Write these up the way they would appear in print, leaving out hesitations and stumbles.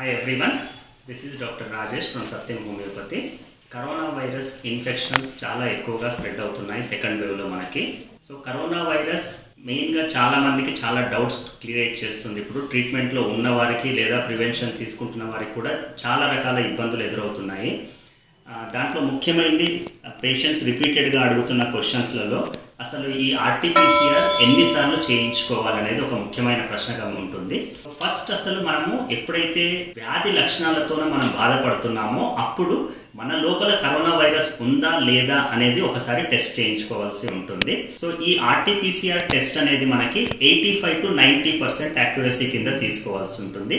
Hi everyone, this is Dr. Rajesh from Satyam Homeopathy. Corona virus infections చాలా ఎక్కువగా spread అవుతున్నాయి second వేవ్లో మనకి. సో కరోనా వైరస్ మెయిన్గా చాలా మందికి చాలా డౌట్స్ క్రియేట్ చేస్తుంది. ఇప్పుడు ట్రీట్మెంట్లో ఉన్న వారికి లేదా ప్రివెన్షన్ తీసుకుంటున్న వారికి కూడా చాలా రకాల ఇబ్బందులు ఎదురవుతున్నాయి. దాంట్లో ముఖ్యమైనది పేషెంట్స్ రిపీటెడ్గా అడుగుతున్న క్వశ్చన్స్లలో అసలు ఈ ఆర్టీపీసీఆర్ ఎన్నిసార్లు చేయించుకోవాలనేది ఒక ముఖ్యమైన ప్రశ్నగా ఉంటుంది. ఫస్ట్ అసలు మనము ఎప్పుడైతే వ్యాధి లక్షణాలతో మనం బాధపడుతున్నామో అప్పుడు మన లోపల కరోనా వైరస్ ఉందా లేదా అనేది ఒకసారి టెస్ట్ చేయించుకోవాల్సి ఉంటుంది. సో ఈ ఆర్టీపీసీఆర్ టెస్ట్ అనేది మనకి 85 to 90% యాక్యురసీ కింద తీసుకోవాల్సి ఉంటుంది.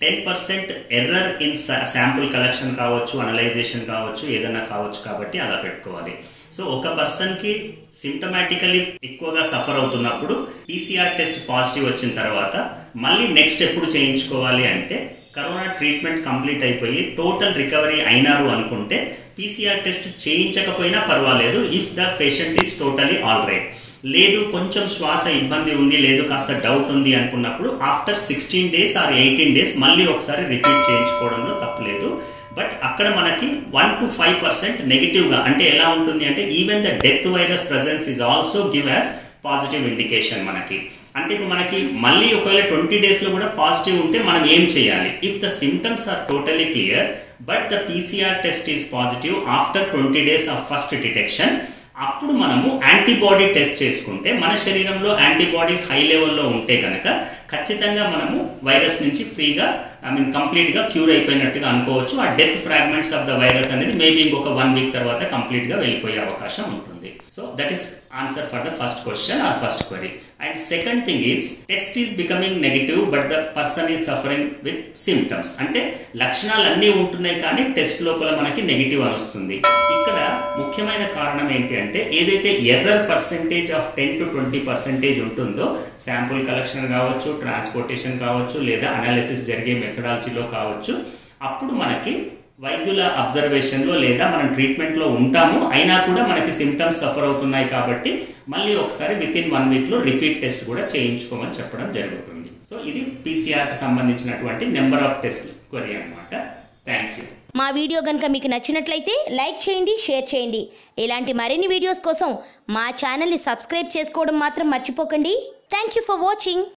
10% ఎర్రర్ ఇన్ శాంపుల్ కలెక్షన్ కావచ్చు, అనలైజేషన్ కావచ్చు, ఏదైనా కావచ్చు, కాబట్టి అలా పెట్టుకోవాలి. సో ఒక పర్సన్కి సిమ్టమాటికలీ ఎక్కువగా సఫర్ అవుతున్నప్పుడు పీసీఆర్ టెస్ట్ పాజిటివ్ వచ్చిన తర్వాత మళ్ళీ నెక్స్ట్ ఎప్పుడు చేయించుకోవాలి అంటే కరోనా ట్రీట్మెంట్ కంప్లీట్ అయిపోయి టోటల్ రికవరీ అయినారు అనుకుంటే పీసీఆర్ టెస్ట్ చేయించకపోయినా పర్వాలేదు, if the patient is totally all right. లేదు కొంచెం శ్వాస ఇబ్బంది ఉంది, లేదు కాస్త డౌట్ ఉంది అనుకున్నప్పుడు ఆఫ్టర్ 16 days ఆర్ 18 days మళ్ళీ ఒకసారి రిపీట్ చేయించుకోవడంలో తప్పులేదు. బట్ అక్కడ మనకి 1 to 5% నెగిటివ్గా, అంటే ఎలా ఉంటుంది అంటే even the death virus presence is also give as positive indication మనకి. అంటే ఇప్పుడు మనకి మళ్ళీ ఒకవేళ 20 daysలో కూడా పాజిటివ్ ఉంటే మనం ఏం చేయాలి? If the symptoms are totally clear but the PCR test is positive after 20 days of first detection, అప్పుడు మనము యాంటీబాడీ టెస్ట్ చేసుకుంటే మన శరీరంలో యాంటీబాడీస్ హై లెవెల్లో ఉంటే కనుక ఖచ్చితంగా మనము వైరస్ నుంచి ఫ్రీగా కంప్లీట్గా క్యూర్ అయిపోయినట్టుగా అనుకోవచ్చు. ఆ death fragments of the virus అనేది మేబీ ఇంకొక 1 week తర్వాత కంప్లీట్గా వెళ్ళిపోయే అవకాశం ఉంటుంది. So that is answer for the first question or first query. And second thing is test is becoming negative but the person is suffering with symptoms. అంటే లక్షణాలు అన్నీ ఉంటున్నాయి కానీ టెస్ట్ లోపల మనకి నెగిటివ్ వస్తుంది. ఇక్కడ ముఖ్యమైన కారణం ఏంటి అంటే ఏదైతే ఎర్రర్ పర్సెంటేజ్ ఆఫ్ 10 to 20% ఉంటుందో శాంపుల్ కలెక్షన్ కావచ్చు, ట్రాన్స్పోర్టేషన్ కావచ్చు, లేదా అనాలిసిస్ జరిగే మెథడాలజీలో కావచ్చు, అప్పుడు మనకి వైద్యుల అబ్జర్వేషన్లో లేదా మనం ట్రీట్మెంట్లో ఉంటాము అయినా కూడా మనకి సిమ్టమ్స్ సఫర్ అవుతున్నాయి కాబట్టి మళ్ళీ ఒకసారి వితిన్ 1 weekలో రిపీట్ టెస్ట్ కూడా చేయించుకోమని చెప్పడం జరుగుతుంది. సో ఇది పీసీఆర్కి సంబంధించినటువంటి నెంబర్ ఆఫ్ టెస్ట్ క్వరీ అన్నమాట. Thank you. మా వీడియో కనుక మీకు నచ్చినట్లయితే లైక్ చేయండి, షేర్ చేయండి. ఇలాంటి మరిన్ని వీడియోస్ కోసం మా ఛానల్ని సబ్స్క్రైబ్ చేసుకోవడం మాత్రం మర్చిపోకండి. Thank you for watching.